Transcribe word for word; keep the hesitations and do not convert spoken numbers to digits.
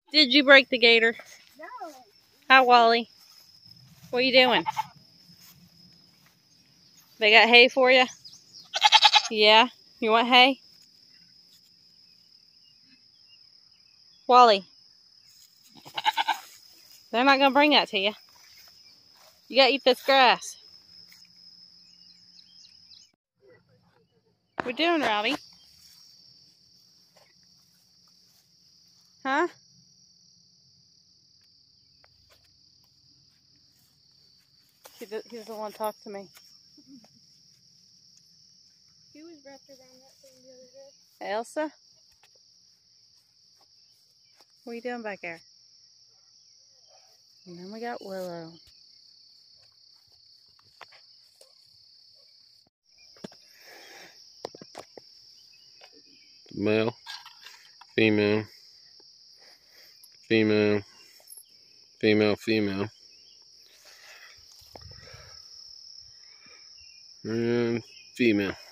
Did you break the gator? No. Hi, Wally. What are you doing? They got hay for you? Yeah? You want hay? Wally. They're not going to bring that to you. You got to eat this grass. What are you doing, Rowdy? Huh? He doesn't want to talk to me. He was wrapped around that thing the other day. Elsa? What are you doing back there? And then we got Willow. Male, female, female, female, female, and female.